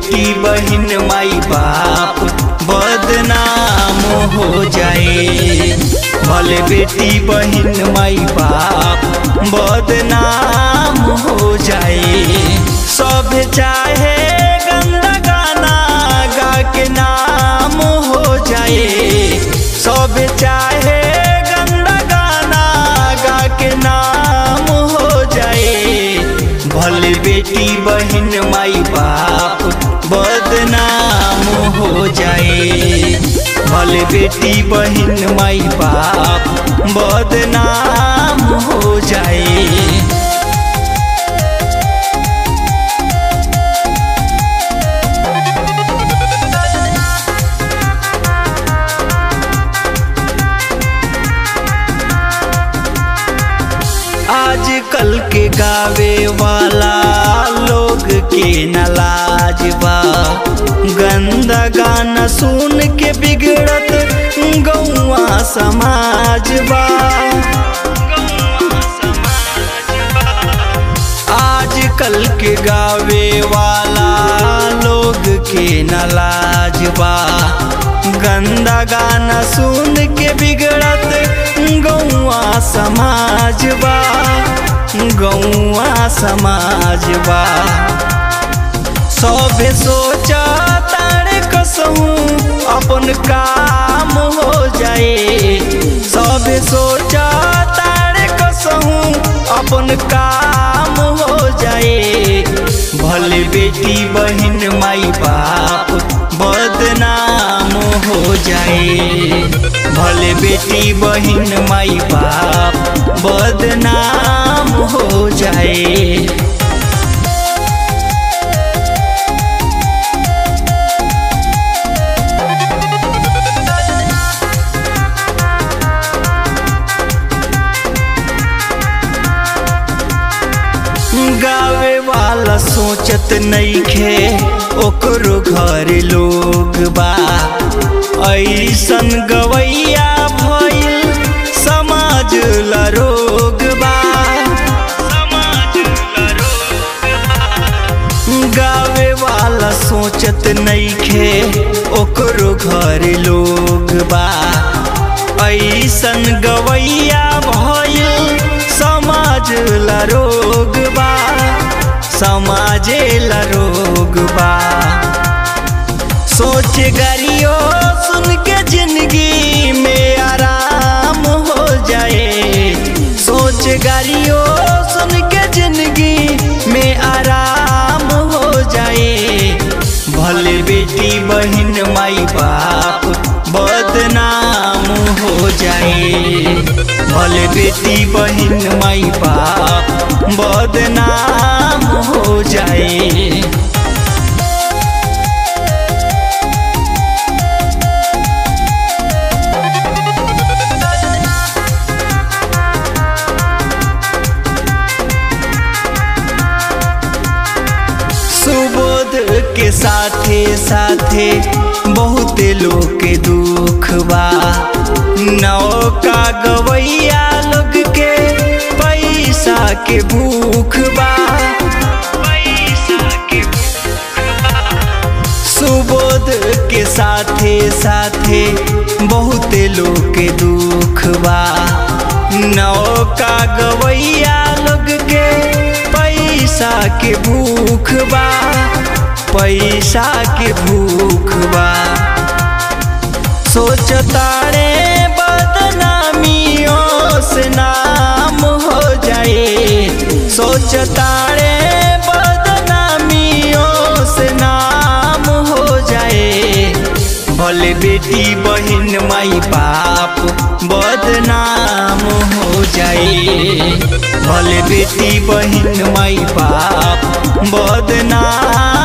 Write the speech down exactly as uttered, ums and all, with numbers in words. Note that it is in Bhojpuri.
बेटी बहन माई बाप बदनाम हो जाए। भले बेटी बहन माई बाप बदनाम हो जाए। सब चाहे गंदा गाना गा के नाम हो जाए। सब चाहे गंदा गाना गा के नाम हो जाए। भले बेटी बहन माई बाप बदनाम हो जाए। भले बेटी बहन माई बाप बदनाम हो जाए। आजकल के गावे वाला लोग के नालाज बा। गंदा गाना सुन के बिगड़त गौवा समाज बा। आजकल के गावे वाला लोग के नालाज बा। गंदा गाना सुन के बिगड़त गौवा समाज बा। गौवा समाज बा। सबे सोचा तारे कसहूँ अपन काम हो जाए। सबे सोचा तारे कसहूँ अपन काम हो जाए। भले बेटी बहन माई बाप बदनाम हो जाए। भले बेटी बहन माई बाप बदनाम हो जाए। गावे वाला सोचत नइखे ओकरो घर लोग बा। ऐसन गवैया भइल समाज ला रोग बा। गावे वाला सोचत नइखे ओकरो घर लोग बा। ऐसन गवैया भइल समाज ला रोग बा। समाजे ला रोग बा। सोच गरियो सुन के जिंदगी में आराम हो जाए। सोच गरियो सुन के जिंदगी में आराम हो जाए। भले बेटी बहन माई बाप बदनाम हो जाए। भले बेटी बहन माई बाप बदनाम हो जाए। सुबोध के साथे साथे बहुत लोग के दुख बा। नौका गवैया लोग के पैसा के भूख बा। सुबोध के साथे साथे बहुत लोग के दुख बा। नौका गवैया लोग के पैसा के भूख बा। पैसा के भूख बा। सोचतारे बदनामियों से नाम हो जाए। सोचतारे बदनामियों से नाम हो जाए। भले बेटी बहन माई बाप बदनाम हो जाए। भले बेटी बहन माई बाप बदनाम